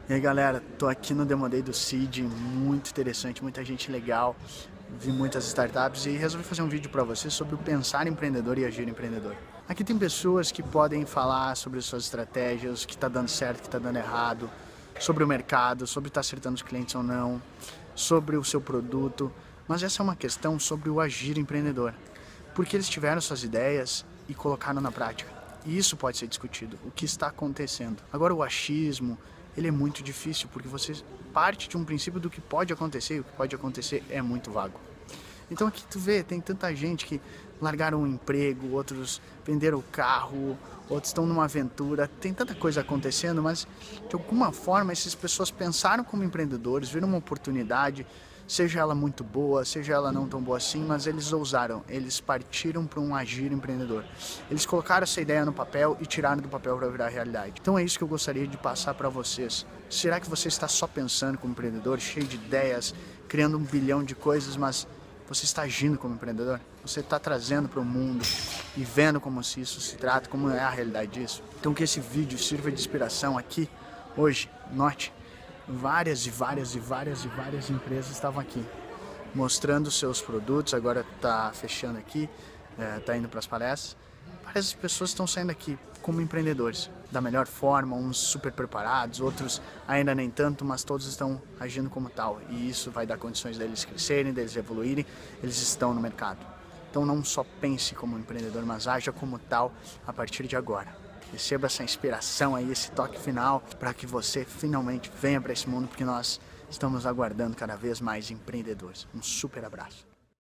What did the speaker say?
E aí galera, tô aqui no Demo Day do Seed, muito interessante, muita gente legal, vi muitas startups e resolvi fazer um vídeo para vocês sobre o pensar empreendedor e agir empreendedor. Aqui tem pessoas que podem falar sobre suas estratégias, o que está dando certo, o que está dando errado, sobre o mercado, sobre estar acertando os clientes ou não, sobre o seu produto, mas essa é uma questão sobre o agir empreendedor, porque eles tiveram suas ideias e colocaram na prática. E isso pode ser discutido, o que está acontecendo. Agora o achismo, ele é muito difícil, porque você parte de um princípio do que pode acontecer, e o que pode acontecer é muito vago. Então aqui tu vê, tem tanta gente que largaram um emprego, outros venderam o carro, outros estão numa aventura, tem tanta coisa acontecendo, mas de alguma forma essas pessoas pensaram como empreendedores, viram uma oportunidade, seja ela muito boa, seja ela não tão boa assim, mas eles ousaram, eles partiram para um agir empreendedor. Eles colocaram essa ideia no papel e tiraram do papel para virar realidade. Então é isso que eu gostaria de passar para vocês. Será que você está só pensando como empreendedor, cheio de ideias, criando um bilhão de coisas, mas você está agindo como empreendedor? Você está trazendo para o mundo e vendo como se isso se trata, como é a realidade disso? Então que esse vídeo sirva de inspiração aqui, hoje, note, várias empresas estavam aqui, mostrando seus produtos, agora está fechando aqui, está indo para as palestras. Várias pessoas estão saindo aqui como empreendedores, da melhor forma, uns super preparados, outros ainda nem tanto, mas todos estão agindo como tal. E isso vai dar condições deles crescerem, deles evoluírem, eles estão no mercado. Então não só pense como empreendedor, mas haja como tal a partir de agora. Receba essa inspiração aí, esse toque final, para que você finalmente venha para esse mundo, porque nós estamos aguardando cada vez mais empreendedores. Um super abraço.